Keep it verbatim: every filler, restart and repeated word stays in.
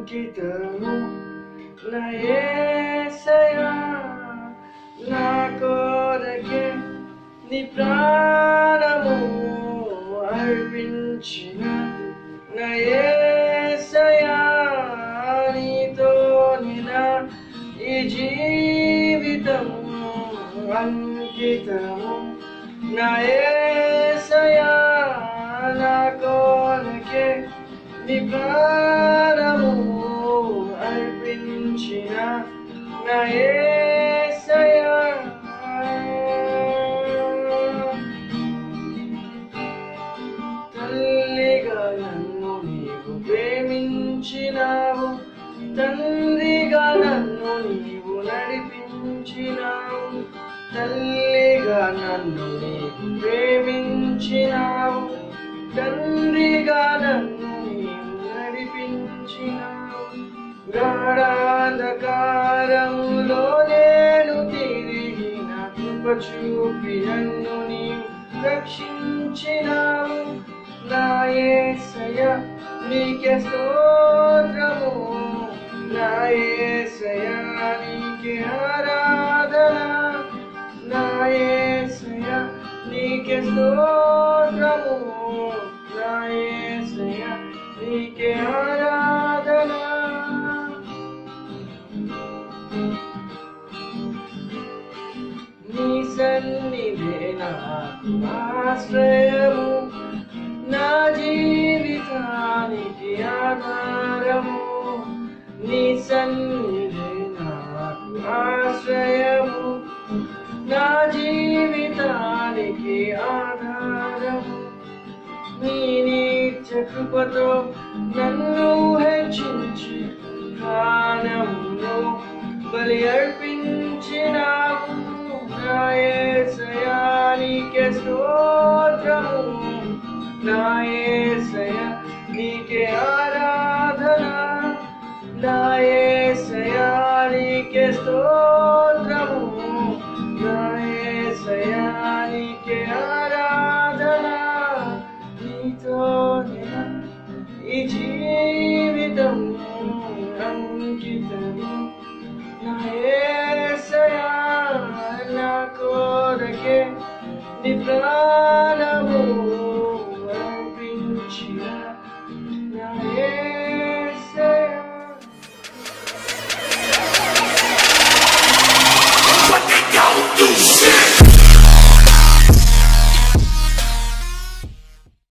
అంకితము నా యేసయ్యా నా కొరకే నీ ప్రాణము అర్పించిన నా యేసయ్యా నీతోనే నా ఈ జీవితము అంకితము నా యేసయ్యా నా కొరకే నీ ప్రాణము అర్పించిన నా యేసయ్యా తల్లిగా నన్ను నీవు ప్రేమించినావు, తండ్రిగా నన్ను నీవు నడిపించినావు. తల్లిగా నన్ను నీవు ప్రేమించినావు, తండ్రిగా నన్ను నీవు నడిపించినావు. గాఢాంధకారములో నేను తిరిగిన కృప చూపి నన్ను నీవు రక్షించినావు. నా యేసయ్యా నీకే స్తోత్రము, నా యేసయ్యా నీకే ఆరాధన, నా యేసయ్యా నీకే స్తోత్రము, నా యేసయ్యా నీకే ఆరాధన. నీ సన్నిధే నాకు ఆశ్రయము, నా జీవితానికి ఆధారము. నీ సన్నిధే నాకు ఆశ్రయము, నా జీవితానికి ఆధారము. నీ నిత్య కృపతో నన్ను హెచ్చించి ప్రాణమును బలి అర్పించినావు. నా యేసయ్యా నీకే స్తోత్రము, నా యేసయ్యా నీకే ఆరాధన, నా యేసయ్యా నీకే స్తోత్రము, నా యేసయ్యా నీకే ఆరాధన. నీతోనే ఈ జీవితం అంకితము, నా యేసయ్యా నా కొరకే నీ